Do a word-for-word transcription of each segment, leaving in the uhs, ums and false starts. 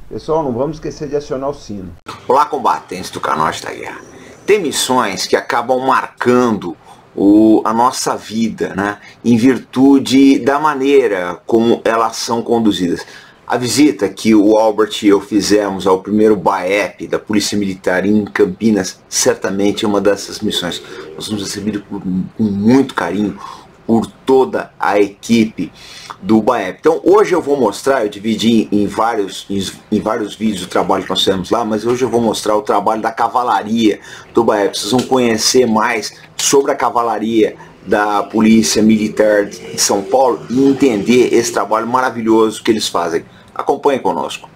Pessoal, não vamos esquecer de acionar o sino. Olá, combatentes do Canote da Guerra. Tem missões que acabam marcando o, a nossa vida, né, em virtude da maneira como elas são conduzidas. A visita que o Albert e eu fizemos ao primeiro B A E P da Polícia Militar em Campinas, certamente é uma dessas missões. Nós somos recebidos com muito carinho por toda a equipe do B A E P. Então hoje eu vou mostrar, eu dividi em vários, em, em vários vídeos o trabalho que nós fizemos lá, mas hoje eu vou mostrar o trabalho da cavalaria do B A E P. Vocês vão conhecer mais sobre a cavalaria da Polícia Militar de São Paulo e entender esse trabalho maravilhoso que eles fazem. Acompanhe conosco.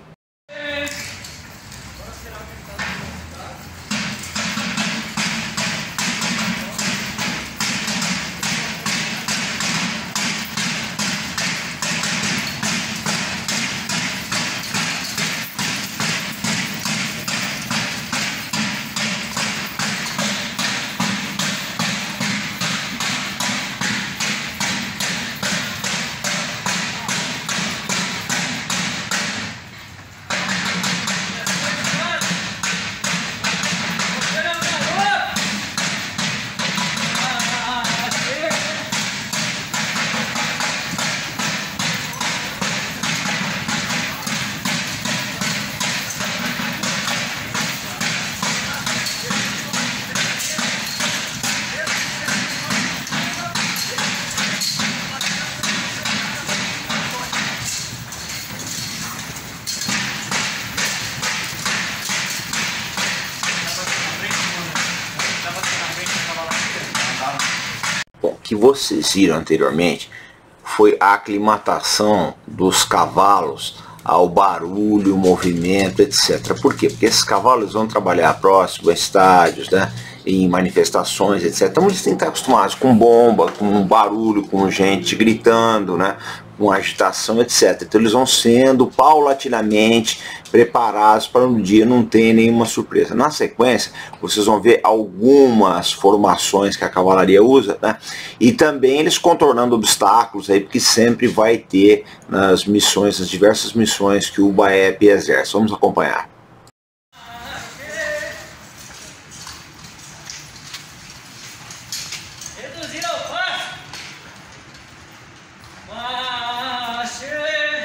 Bom, o que vocês viram anteriormente foi a aclimatação dos cavalos ao barulho, movimento, etcétera. Por quê? Porque esses cavalos vão trabalhar próximo a estádios, né, em manifestações, etcétera. Então eles têm que estar acostumados com bomba, com barulho, com gente gritando, né, com agitação, etcétera. Então eles vão sendo paulatinamente preparados para no dia não ter nenhuma surpresa. Na sequência, vocês vão ver algumas formações que a cavalaria usa, né? E também eles contornando obstáculos aí, porque sempre vai ter nas missões, nas diversas missões que o B A E P exerce. Vamos acompanhar. Reduzir ao passo. Marche.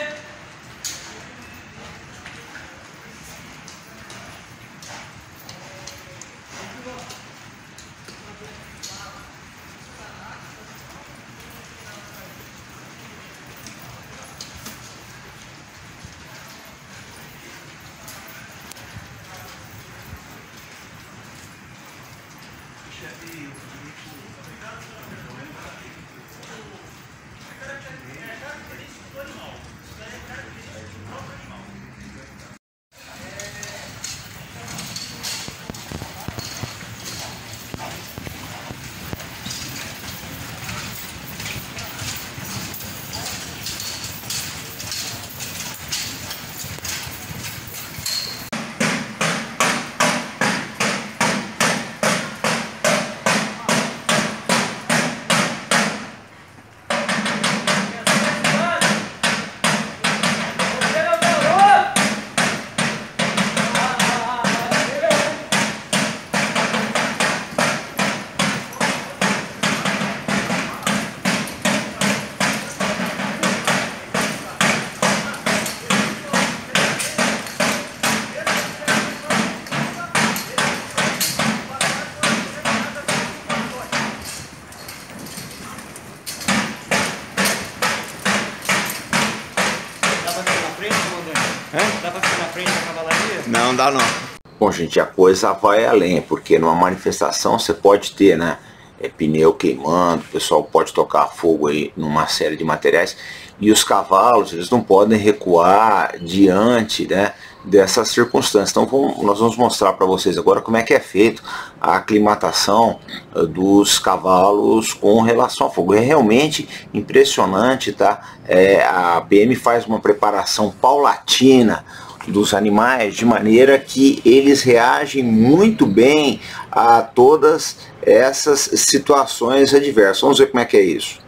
Dá pra ficar na frente da cavalaria? Não, dá não. Bom, gente, a coisa vai além, porque numa manifestação você pode ter, né, é, pneu queimando, o pessoal pode tocar fogo aí numa série de materiais, e os cavalos, eles não podem recuar diante, né, dessas circunstâncias. Então vamos, nós vamos mostrar para vocês agora como é que é feito a aclimatação uh, dos cavalos com relação ao fogo. É realmente impressionante, tá? É, a P M faz uma preparação paulatina dos animais de maneira que eles reagem muito bem a todas essas situações adversas. Vamos ver como é que é isso.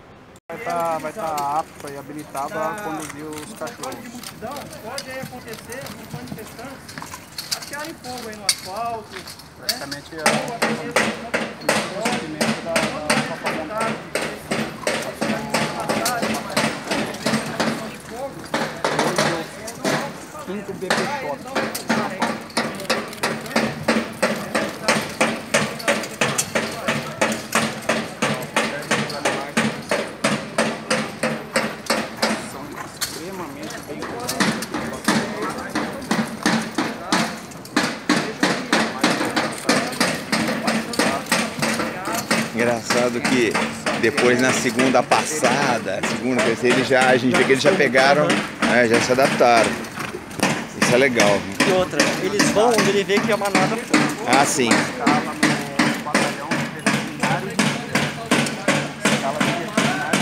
Vai estar vai tá apto e habilitado a conduzir os cachorros. De multidão, pode aí acontecer, não manifestantes, atearem fogo aí no asfalto, Praticamente né? é o procedimento da, da propaganda. Quinto B P Shop. Engraçado que depois na segunda passada, segunda, terceira, eles já, a gente vê que eles já pegaram, né, já se adaptaram. Isso é legal. E outra, eles vão onde ele vê que a manada foi. Ah, sim. Escala no batalhão veterinário, escala de veterinário.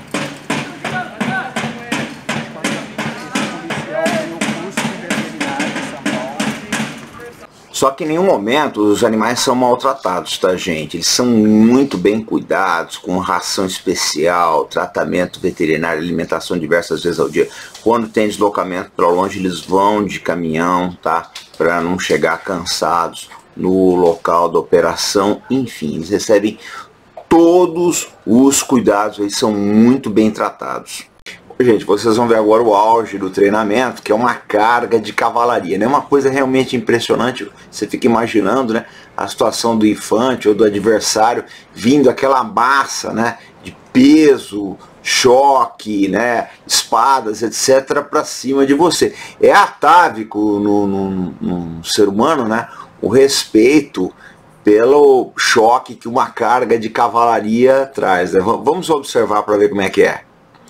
Policial tem o curso de veterinário em São Paulo. Só que em nenhum momento os animais são maltratados, tá, gente? Eles são muito bem cuidados, com ração especial, tratamento veterinário, alimentação diversas vezes ao dia. Quando tem deslocamento para longe, eles vão de caminhão, tá? Para não chegar cansados no local da operação. Enfim, eles recebem todos os cuidados, eles são muito bem tratados. Gente, vocês vão ver agora o auge do treinamento, que é uma carga de cavalaria, né? Uma coisa realmente impressionante. Você fica imaginando, né, a situação do infante ou do adversário vindo aquela massa, né, de peso, choque, né, espadas, etcétera para cima de você. É atávico no, no, no ser humano, né, o respeito pelo choque que uma carga de cavalaria traz, né? Vamos observar para ver como é que é.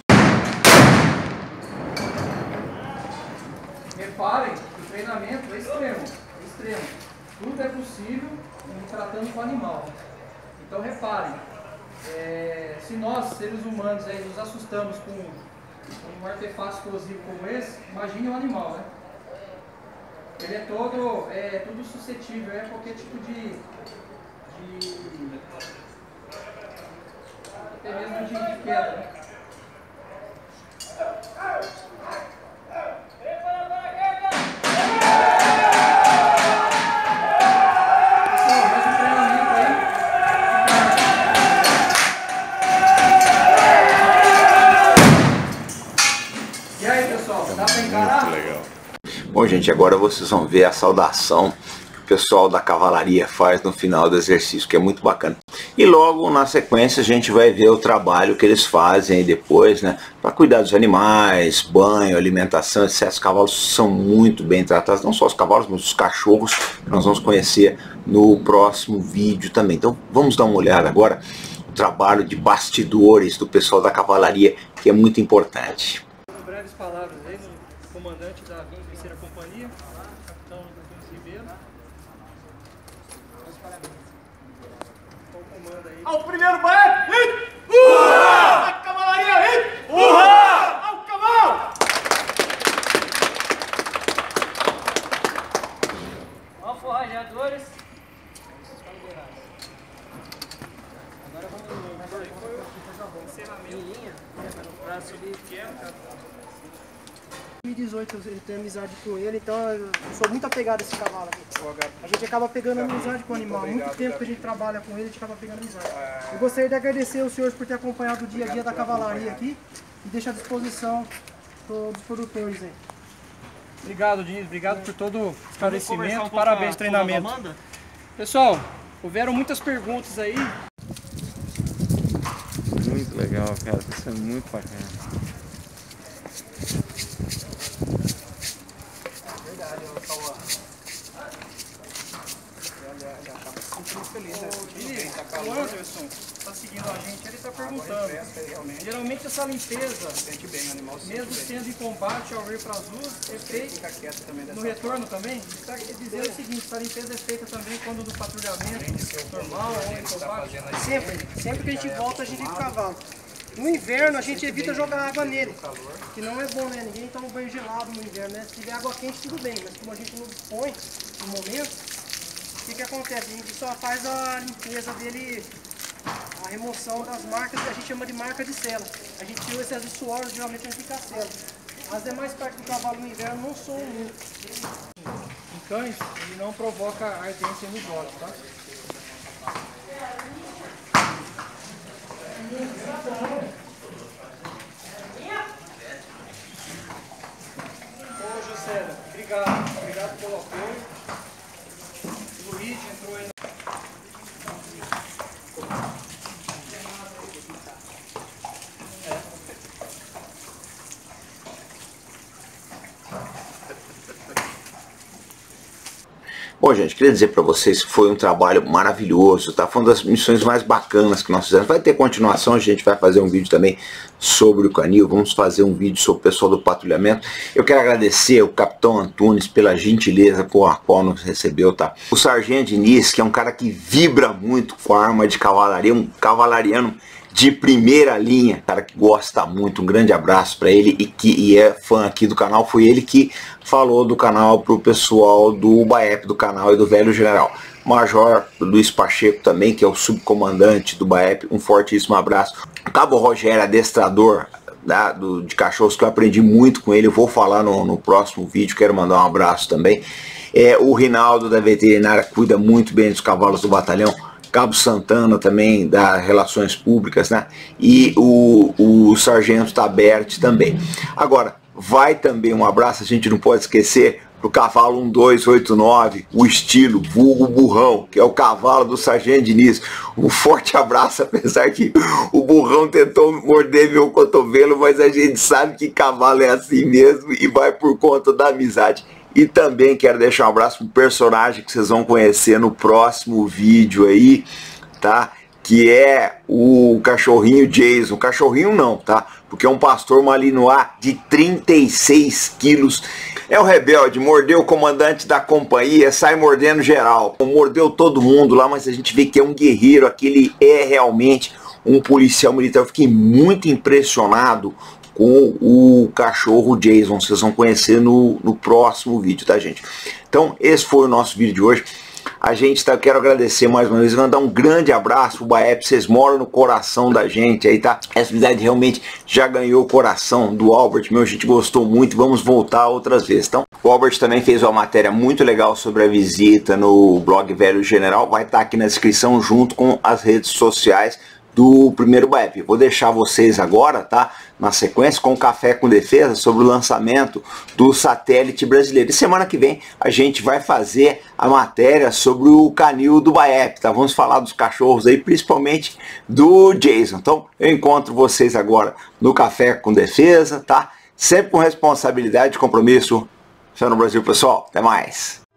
Reparem que o treinamento é extremo, é extremo. Tudo é possível em tratando com o animal. Então reparem, é, se nós, seres humanos, aí, nos assustamos com um artefato explosivo como esse, imagine um animal, né? Ele é todo, é tudo suscetível a qualquer tipo de, de até mesmo de, de queda, né? Muito legal. Bom, gente, agora vocês vão ver a saudação que o pessoal da cavalaria faz no final do exercício, que é muito bacana. E logo na sequência a gente vai ver o trabalho que eles fazem depois, né, para cuidar dos animais, banho, alimentação, etcétera. Os cavalos são muito bem tratados, não só os cavalos, mas os cachorros, que nós vamos conhecer no próximo vídeo também. Então vamos dar uma olhada agora no trabalho de bastidores do pessoal da cavalaria, que é muito importante. Breves palavras aí do comandante da terceira companhia, capitão Ribeiro. Meus parabéns. Qual comanda aí? Ao primeiro baile! Uhá! A cavalaria! Uhá! Ao cavalo! Alforrajadores. Agora vamos no encerramento. No braço ali. Em dois mil e dezoito eu tenho amizade com ele, então eu sou muito apegado a esse cavalo aqui. A gente acaba pegando amizade com o animal. Há muito tempo que a gente trabalha com ele, a gente acaba pegando amizade. Eu gostaria de agradecer aos senhores por ter acompanhado o dia a dia da cavalaria aqui e deixo à disposição dos produtores aí. Obrigado, Diniz. Obrigado por todo o esclarecimento. Parabéns, treinamento. Pessoal, houveram muitas perguntas aí. Muito legal, cara. Isso é muito bacana. Verdade, eu falo. Ele acaba se sentindo feliz, né? Sentindo bem, tá O calor. Anderson está seguindo a gente, ele está perguntando. Geralmente essa limpeza, Sente bem, o animal se mesmo sente bem. sendo em combate ao vir para as ruas, é feita Fica quieto também dessa no retorno também. Está dizendo o seguinte, essa limpeza é feita também quando no patrulhamento normal ou em combate. Sempre, sempre que a gente volta a gente limpa o cavalo. No inverno a gente evita jogar água nele, que não é bom, né? Ninguém toma banho gelado no inverno, né? Se tiver água quente tudo bem, mas como a gente não põe no momento, o que que acontece? A gente só faz a limpeza dele a remoção das marcas, que a gente chama de marca de sela. A gente tira o excesso de suor, geralmente a gente fica a sela. As demais partes do cavalo no inverno não são muito. Em cães, ele não provoca ardência nos olhos, tá? Ô, José, obrigado. Obrigado pelo apoio. O Luiz entrou aí. Bom, gente, queria dizer para vocês que foi um trabalho maravilhoso, tá? Foi uma das missões mais bacanas que nós fizemos. Vai ter continuação, a gente vai fazer um vídeo também sobre o canil, vamos fazer um vídeo sobre o pessoal do patrulhamento. Eu quero agradecer ao Capitão Antunes pela gentileza com a qual nos recebeu, tá? O Sargento Diniz, que é um cara que vibra muito com a arma de cavalaria, um cavalariano de primeira linha, cara que gosta muito, um grande abraço para ele e que e é fã aqui do canal. Foi ele que falou do canal pro pessoal do B A E P do canal e do Velho General. Major Luiz Pacheco também, que é o subcomandante do B A E P, um fortíssimo abraço. Cabo Rogério, adestrador da, do, de cachorros, que eu aprendi muito com ele, eu vou falar no, no próximo vídeo, quero mandar um abraço também. É, o Rinaldo da veterinária cuida muito bem dos cavalos do batalhão. Cabo Santana também, da Relações Públicas, né? E o, o Sargento Taberti também. Agora, vai também um abraço, a gente não pode esquecer, pro cavalo um dois oito nove, o estilo, vulgo burrão, que é o cavalo do Sargento Diniz. Um forte abraço, apesar que o burrão tentou morder meu cotovelo, mas a gente sabe que cavalo é assim mesmo e vai por conta da amizade. E também quero deixar um abraço pro personagem que vocês vão conhecer no próximo vídeo aí, tá? Que é o cachorrinho Jason. Cachorrinho não, tá? Porque é um pastor malinois de trinta e seis quilos. É o rebelde, mordeu o comandante da companhia, sai mordendo geral. Mordeu todo mundo lá, mas a gente vê que é um guerreiro, aquele é realmente um policial militar. Eu fiquei muito impressionado com o cachorro Jason. Vocês vão conhecer no, no próximo vídeo, tá, gente? Então, esse foi o nosso vídeo de hoje. A gente tá, quero agradecer mais uma vez, mandar um grande abraço pro B A E P, vocês moram no coração da gente aí, tá? Essa unidade realmente já ganhou o coração do Albert, meu, a gente gostou muito, vamos voltar outras vezes. Então, o Albert também fez uma matéria muito legal sobre a visita no blog Velho General, vai estar aqui na descrição junto com as redes sociais do primeiro B A E P. Vou deixar vocês agora, tá? Na sequência, com o Café com Defesa, sobre o lançamento do satélite brasileiro. E semana que vem a gente vai fazer a matéria sobre o canil do B A E P, tá? Vamos falar dos cachorros aí, principalmente do Jason. Então, eu encontro vocês agora no Café com Defesa, tá? Sempre com responsabilidade e compromisso. Fé no Brasil, pessoal. Até mais.